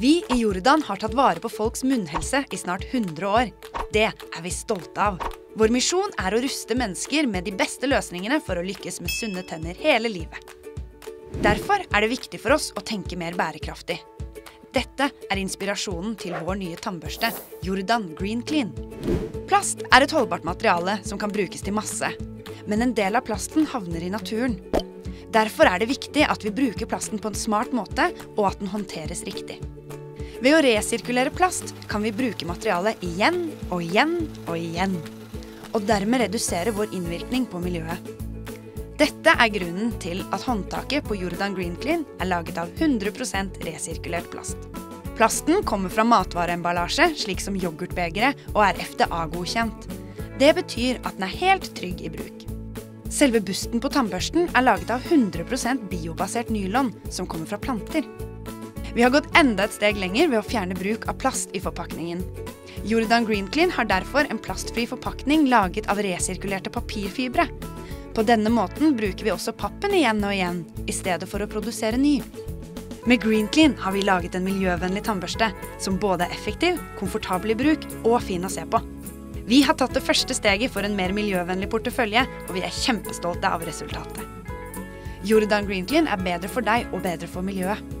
Vi i Jordan har tatt vare på folks munnhelse i snart 100 år. Det er vi stolte av. Vår misjon er å ruste mennesker med de beste løsningene for å lykkes med sunne tenner hele livet. Derfor er det viktig for oss å tenke mer bærekraftig. Dette er inspirasjonen til vår nye tannbørste, Jordan Green Clean. Plast er et holdbart materiale som kan brukes til masse, men en del av plasten havner i naturen. Derfor er det viktig at vi bruker plasten på en smart måte, og at den håndteres riktig. Ved å resirkulere plast kan vi bruke materialet igjen og igjen og igjen, og dermed redusere vår innvirkning på miljøet. Dette er grunnen til at håndtaket på Jordan Green Clean er laget av 100% resirkulert plast. Plasten kommer fra matvareemballasje, slik som yoghurtbegere, og er FDA-godkjent. Det betyr at den er helt trygg i bruk. Selve busten på tannbørsten er laget av 100% biobasert nylon, som kommer fra planter. Vi har gått enda et steg lenger ved å fjerne bruk av plast i forpakningen. Jordan Green Clean har derfor en plastfri forpakning laget av resirkulerte papirfibre. På denne måten bruker vi også pappen igjen og igjen, i stedet for å produsere ny. Med Green Clean har vi laget en miljøvennlig tannbørste, som både er effektiv, komfortabel i bruk og fin å se på. Vi har tatt det første steget for en mer miljøvennlig portefølje, og vi er kjempestolte av resultatet. Jordan Green Clean er bedre for deg og bedre for miljøet.